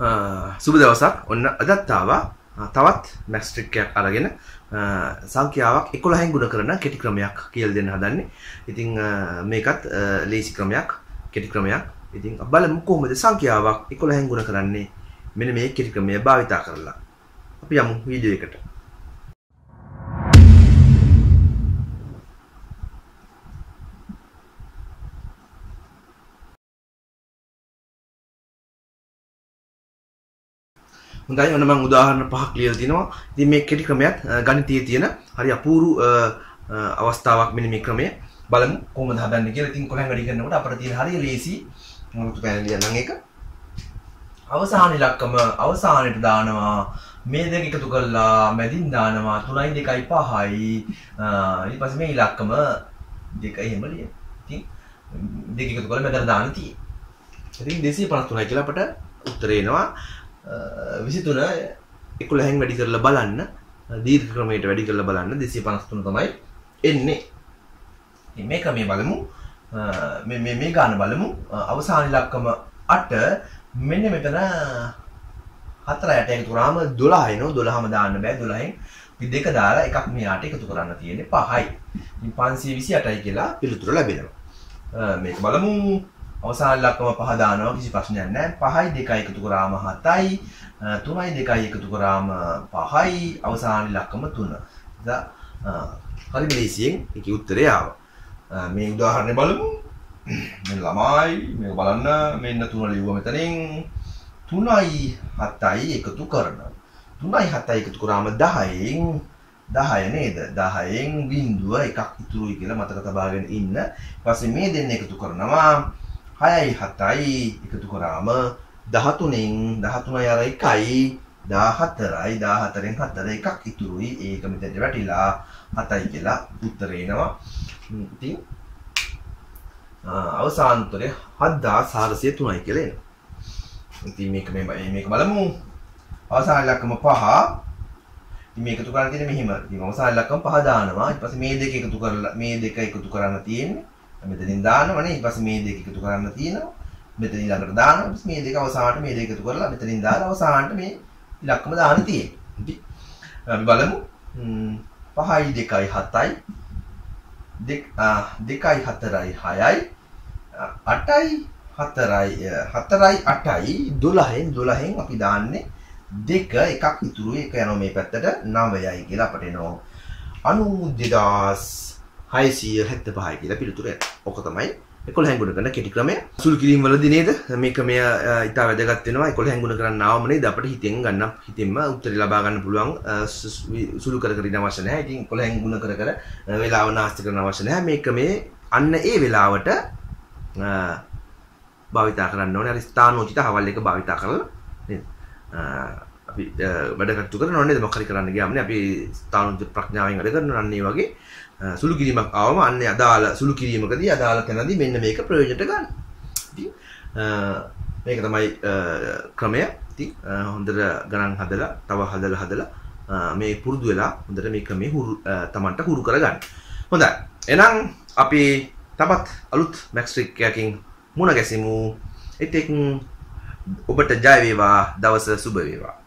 සුබ දවසක්. ඔන්න අදත් ආවා තවත් මැක්ස් ට්‍රික් එකක් අරගෙන සංඛ්‍යාවක් 11න් ගුණ කරන කෙටි ක්‍රමයක් කියලා දෙන්න හදන්නේ. ඉතින් මේකත් ලේසි ක්‍රමයක්, කෙටි ක්‍රමයක්. ඉතින් බලමු කොහොමද සංඛ්‍යාවක් 11න් ගුණ කරන්නේ මෙන්න මේ කෙටි ක්‍රමය භාවිතා කරලා. අපි යමු වීඩියෝ එකට. හොඳයි ඔන්න මම උදාහරණ පහක් ලියලා තිනවා. ඉතින් මේ කෙටි ක්‍රමයක් ගණිතයේ තියෙන හරි අපූර්ව අවස්ථාවක් මෙන්න මේ ක්‍රමය. බලමු කොහොමද හදන්නේ කියලා. ඉතින් කොහෙන් වැඩි කරනකොට අපිට තියෙන හරිය ලේසි මොකද පැන ලියන්නම් ඒක. අවසාන ඉලක්කම අවසානයට දානවා. මේ දෙක එකතු කරලා මැදින් දානවා 3යි 2යි 5යි. ඊට පස්සේ මේ ඉලක්කම දෙක එහෙම ලියන්න. ඉතින් දෙක එකතු කරලා මැදට දාන්න තියෙන්නේ. ඉතින් 253යි කියලා අපිට උත්තරේ එනවා. 23 11න් වැඩි කරලා බලන්න දීර්ඝ ක්‍රමයට වැඩි කරලා බලන්න 253 තමයි එන්නේ. ඉතින් මේක මේ බලමු. මේ ගාන බලමු. අවසාන ඉලක්කම 8 මෙන්න මෙතන 4 යට එකතු කරාම 12 එනවා. 12ම දාන්න බෑ. 12න් අපි දෙක දාලා එකක් මෙයාට එකතු කරන්න තියෙන්නේ 5යි. ඉතින් 528යි කියලා පිළිතුර ලැබෙනවා. මේක බලමු. අවසාන ඉලක්කම 5 දානවා කිසි ප්‍රශ්නයක් නැහැ. 5යි 2යි එකතු කරාම 7යි. 3යි 2යි එකතු කරාම 5යි. අවසාන ඉලක්කම 3. හරි ලේසියෙන් ඒකේ උත්තරය ආවා. මේ උදාහරණය බලමු. මෙන්න ළමයි මේක බලන්න මෙන්න 3 ලියුවා මෙතනින්. 3යි 7යි එකතු කරනවා. 3යි 7යි එකතු කරාම 10න් 10 නේද? 10න් බිඳුව එකක් ඉතුරුයි කියලා මතක තබාගෙන ඉන්න. ඊට පස්සේ මේ දෙන්න එකතු කරනවා. 6යි 7යි එකතු කරාම 13න් 13යි අර 1යි 14යි 14න් 4 එකක් ඉතුරුයි. ඒක මෙතනට වැටිලා 7යි කියලා උත්තරේ එනවා. ඉතින් අවසාන උත්තරේ 7403යි කියලා එනවා. ඉතින් මේක බලමු. අවසාන ඉලක්කම 5. ඉතින් මේක එකතු කරන්න තියෙන්නේ මෙහිම. ඉතින් අවසාන ඉලක්කම 5 දානවා. ඊට පස්සේ මේ දෙක එකතු කරලා මේ දෙක එකතු කරන්න තියෙන්නේ. මෙතනින් දානවනේ. ඊට පස්සේ මේ දෙක එකතු කරන්න තියෙනවා. මෙතන ඊළඟට දානවා. ඊට පස්සේ මේ දෙක අවසානට මේ දෙක එකතු කරලා මෙතනින් දාලා අවසානට මේ ඉලක්කම දාන්න තියෙන්නේ. ඉතින් අපි බලමු. 5යි 2යි 7යි 2යි 4යි 6යි 8යි 4යි 8යි 12න් අපි දාන්නේ 2 එකක් ඉතුරුයි. එක යනවා මේ පැත්තට 9යි කියලා අපට එනවා 92675 කියලා පිළිතුර එනවා. ඔක තමයි 11න් ගුණ කරන කෙටි ක්‍රමය. සුළු කිරීම වලදී නේද මේ ක්‍රමය ඉතා වැදගත් වෙනවා. 11න් ගුණ කරන්න ආවම නේද අපිට හිතෙන්ම උත්තරේ ලබා ගන්න පුළුවන්. සුළු කර කර ඉන්න අවශ්‍ය නැහැ. ඉතින් 11න් ගුණ කර කර වේලාව නාස්ති කරන්න අවශ්‍ය නැහැ. මේ ක්‍රමයේ අන්න ඒ වෙලාවට භාවිතා කරන්න ඕනේ. අර ස්ථානෝචිත හවල් එක භාවිතා කරලා නේද? අපි වැඩ කටයුතු කරනවා නේද? මොකක් හරි කරන්න ගියාම නේ අපි ස්ථානෝචිත ප්‍රඥාවෙන් වැඩ කරනවා. අන්න ඒ වගේ සුළු කිරීමක් ආවම අන්නේ අදාළ සුළු කිරීමකදී අදාළ තැනදී මෙන්න මේක ප්‍රයෝජනට ගන්න. ඉතින් මේක තමයි ක්‍රමය. ඉතින් හොඳට ගණන් හදලා තව හදලා මේ පුරුදු වෙලා හොඳට මේ ක්‍රමේ තමන්ට හුරු කරගන්න. හොඳයි. එහෙනම් අපි තවත් අලුත් මැක්ස් ට්‍රික් එකකින් මුණ ගැසෙමු. ඉතින් ඔබට ජය වේවා. දවස සුබ වේවා.